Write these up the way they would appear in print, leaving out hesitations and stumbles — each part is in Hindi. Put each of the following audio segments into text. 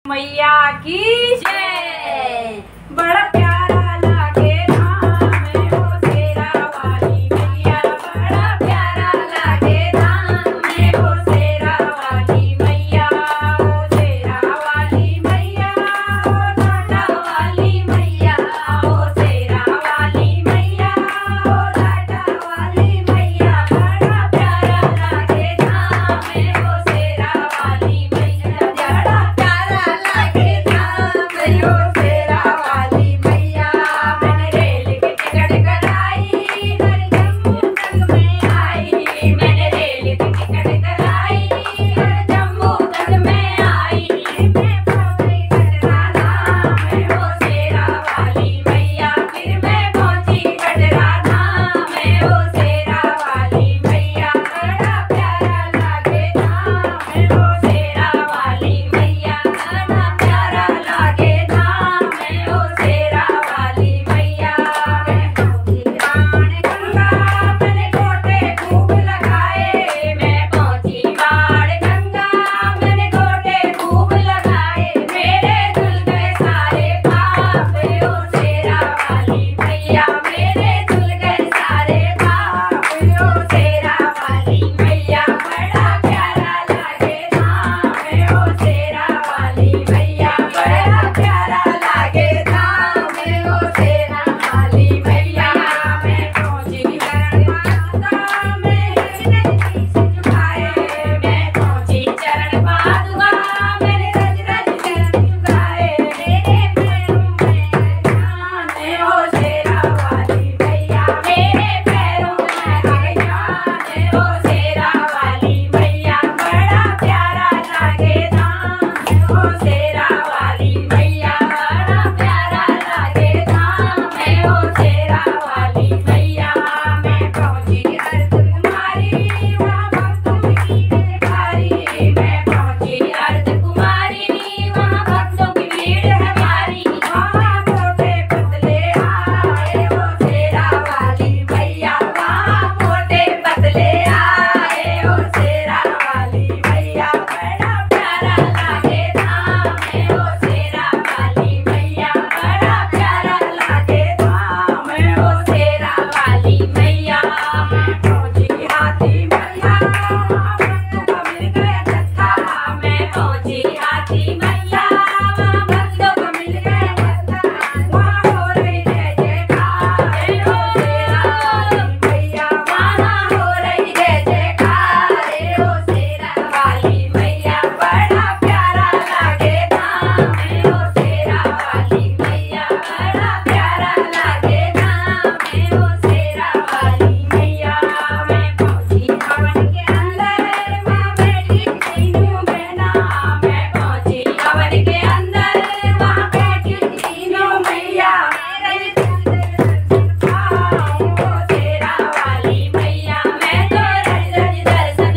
मैया की जय। बड़ा प्यारा लागे धाम में हो शेरा वाली मैया, बड़ा प्यारा लागे धाम में हो शेरा वाली मैया, हो शेरा वाली मैया, हो लाटा वाली मैया, हो शेरा वाली मैया, हो लाटा वाली मैया, बड़ा प्यारा लागे धाम में हो शेरा वाली मैया, बड़ा प्यारा लागे धाम में हो शेरा वाली मैया। मैंने रेल की टिकट कराई, हर जम्मू तक में आई, मैंने रेल की टिकट कराई, हर जम्मू तक में आई, मैं पहुंची कटरा धाम में हो शेरा वाली मैया, फिर मैं पहुंची कटरा धाम में हो शेरा वाली मैया, बड़ा प्यारा लागे धाम में हो शेरा वाली मैया, बड़ा प्यारा लागे धाम में हो शेरा वाली मैया। मैं पहुंची राण गंगा, मैंने गोटे खूब लगाए, मैं पहुंची बाण गंगा, मैंने गोटे खूब लगाए, मेरे धुल गए सारे पाप हो शेरा वाली मैया, मेरे धुल गए सारे पाप हो शेरा वाली मैया, बड़ा प्यारा लागे धाम में हो शेरा वाली मैया, बड़ा प्यारा लागे धाम में हो शेरा वाली मैया। मैं पहुंची चरण पादुका में नजदीक से झुकाए, मैं पहुंची चरण पादुका मैंने रज रज चरण झुकाए, मेरे पैरों में जाने हो शेरा वाली मैया, मेरे पैरों में जाने हो शेरा वाली मैया, बड़ा प्यारा लागे धाम में हो शेरा वाली मैया, बड़ा प्यारा लागे धाम में हो शेरा वाली मैया। मैं पहुंची अर्धकुमारी, वहाँ भक्तों की भीड़ भारी, मैं पहुंची अर्धकुमारी, वहाँ भक्तों की भीड़ है भारी, वहाँ मोटे पतले आए हो शेरा वाली मैया, वहाँ मोटे पतले आए हो शेरा वाली मैया, बड़ा प्यारा लागे धाम में हो शेरा वाली मैया, बड़ा प्यारा लागे धाम में हो शेरा वाली मैया। मैं पहुंची हाथी मैया, वहाँ भक्तों का मिल गया जत्था, मैं पहुंची हाथी मैया, वहाँ भक्तों का मिल गया जत्था, वहाँ हो रही जय जयकार हो शेरा वाली मैया, वहाँ हो रही जय जयकार हो शेरा वाली मैया, बड़ा प्यारा लागे धाम में हो शेरा वाली मैया, बड़ा प्यारा लागे धाम में हो शेरा वाली मैया। मैं पहुंची हवन के अंदर, वहाँ बैठी तीनों बहना, मैं पहुंची हवन के अंदर, वहाँ बैठी तीनों मैया, मेरे दर्शन पाऊं हो शेरा वाली मैया, मैं तो रज रज दर्शन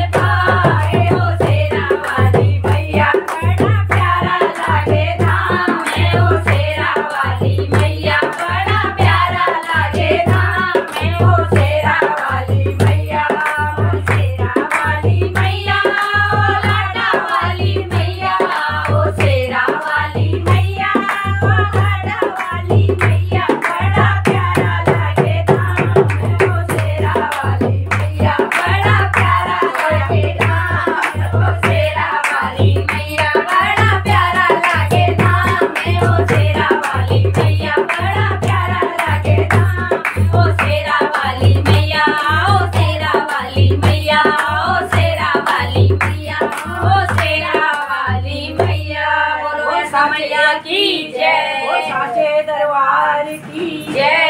पाए हो शेरा वाली मैया, बड़ा प्यारा लागे धाम में हो शेरा वाली मैया, बड़ा प्यारा लागे धाम में हो शेरा वाली मैया, हो शेरा वाली मैया, हो लाटा वाली मैया, हो शेरा वाली मैया, हो लाटा वाली मैया, बड़ा प्यारा लागे धाम में हो शेरा वाली मैया, बड़ा प्यारा लागे धाम में हो शेरा वाली मैया, बड़ा प्यारा लागे धाम में हो शेरा वाली मैया, बड़ा प्यारा लागे धाम हो शेरा वाली मैया, हो शेरा वाली मैया, हो शेरा वाली मैया, हो शेरा वाली मैया। बोलो मैया की जय, साचे दरबार की जय।